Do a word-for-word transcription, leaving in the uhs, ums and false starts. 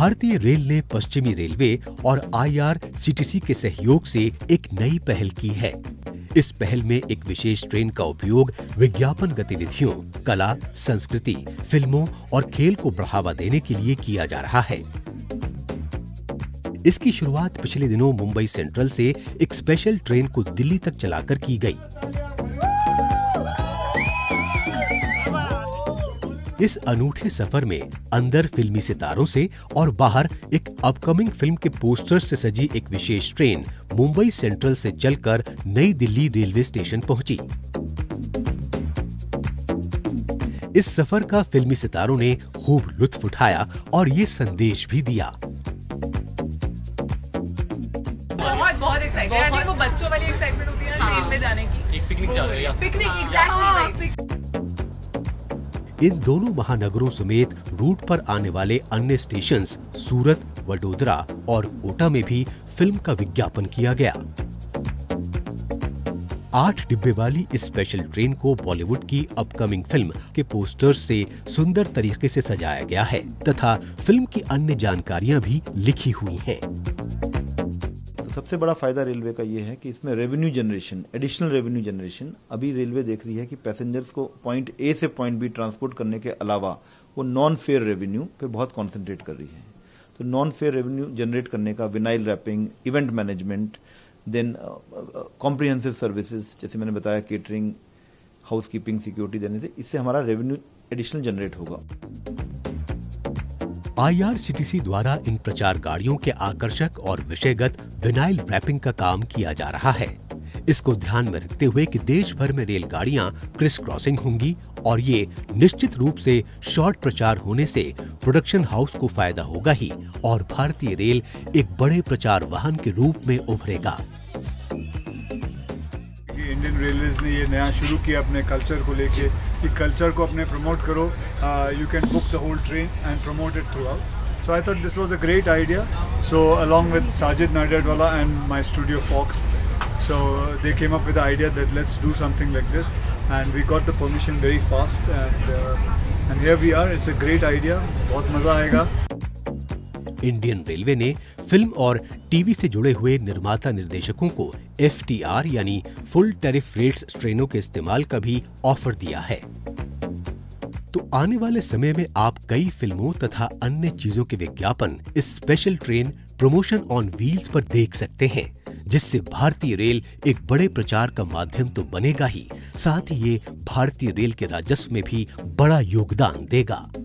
भारतीय रेल ने पश्चिमी रेलवे और I R C T C के सहयोग से एक नई पहल की है। इस पहल में एक विशेष ट्रेन का उपयोग विज्ञापन गतिविधियों, कला, संस्कृति, फिल्मों और खेल को बढ़ावा देने के लिए किया जा रहा है। इसकी शुरुआत पिछले दिनों मुंबई सेंट्रल से एक स्पेशल ट्रेन को दिल्ली तक चलाकर की गई। इस अनूठे सफर में अंदर फिल्मी सितारों से और बाहर एक अपकमिंग फिल्म के पोस्टर्स से सजी एक विशेष ट्रेन मुंबई सेंट्रल से चलकर नई दिल्ली रेलवे स्टेशन पहुंची। इस सफर का फिल्मी सितारों ने खूब लुत्फ उठाया और ये संदेश भी दिया। बहुत बहुत एक्साइटेड है। आई थिंक वो बच्चों वाली एक्साइटमेंट होती है ना ट्रेन में जाने की। एक पिकनिक जा रही है। Picnic exactly. इन दोनों महानगरों समेत रूट पर आने वाले अन्य स्टेशंस सूरत, वडोदरा और कोटा में भी फिल्म का विज्ञापन किया गया। आठ डिब्बे वाली इस स्पेशल ट्रेन को बॉलीवुड की अपकमिंग फिल्म के पोस्टर्स से सुंदर तरीके से सजाया गया है तथा फिल्म की अन्य जानकारियां भी लिखी हुई हैं। सबसे बड़ा फायदा रेलवे का ये है कि इसमें revenue generation, additional revenue generation, अभी रेलवे देख रही है कि पैसेंजर्स को पॉइंट ए से पॉइंट बी ट्रांसपोर्ट करने के अलावा वो नॉन फेयर रेवेन्यू पे बहुत कॉन्सेंट्रेट कर रही है। तो नॉन फेयर रेवेन्यू जनरेट करने का vinyl wrapping, event management, then comprehensive services, जैसे मैंने बताया केटरिंग, हाउसकीपिंग, सिक्योरिटी देने से इससे हमारा रेवेन्यू एडिशनल जनरेट होगा। I R C T C द्वारा इन प्रचार गाड़ियों के आकर्षक और विषयगत विनाइल रैपिंग का काम किया जा रहा है। इसको ध्यान में रखते हुए कि देश भर में रेलगाड़ियां क्रिस क्रॉसिंग होंगी और ये निश्चित रूप से शॉर्ट प्रचार होने से प्रोडक्शन हाउस को फायदा होगा ही और भारतीय रेल एक बड़े प्रचार वाहन के रूप में उभरेगा। इंडियन रेलवेज ने ये नया शुरू किया अपने कल्चर को लेके कि कल्चर को अपने प्रमोट करो, you can book the whole train and promote it throughout. So I thought this was a great idea. So along with Sajid Nadiadwala and my studio Fox, so they came up with the idea that let's do something like this, and we got the permission very fast, and uh, and here we are. It's a great idea, बहुत मजा आएगा। Indian railway ने film और TV से जुड़े हुए निर्माता निर्देशकों को एफ टी आर यानी फुल टैरिफ रेट्स ट्रेनों के इस्तेमाल का भी ऑफर दिया है। तो आने वाले समय में आप कई फिल्मों तथा अन्य चीजों के विज्ञापन इस special train promotion on wheels पर देख सकते हैं, जिससे भारतीय रेल एक बड़े प्रचार का माध्यम तो बनेगा ही, साथ ही ये भारतीय रेल के राजस्व में भी बड़ा योगदान देगा।